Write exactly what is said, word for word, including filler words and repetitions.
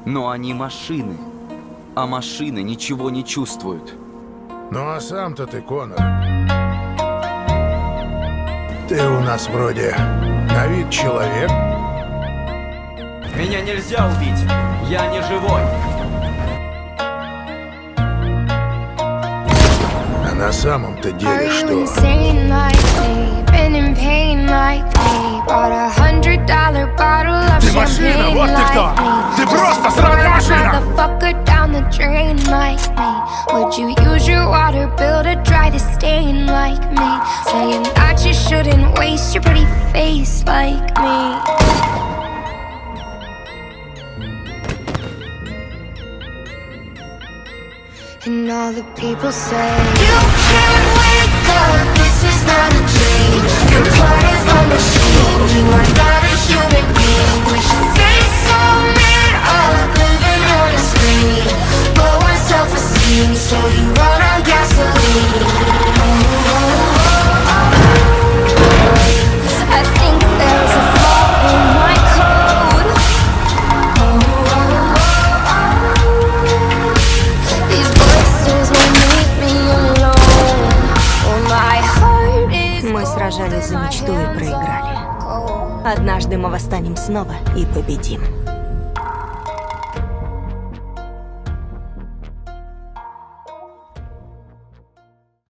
Но они машины, а машины ничего не чувствуют. Ну а сам-то ты, Конор, ты у нас вроде на вид человек. Меня нельзя убить, я не живой. А на самом-то деле что? Ты машина, вот ты кто! Ты просто сраная машина! Would you use your water bill to dry the stain like me? Saying that you shouldn't waste your pretty face like me. And all the people say you can't wake up, this is not a dream. You're part of a machine, you are not a human being. We should face so made up, living on a screen. Low on self-esteem, so you run on gasoline. I think there's a flaw in my code. These voices won't leave me alone. Oh, my heart is Мы сражались за мечту и проиграли. Однажды мы восстанем снова и победим.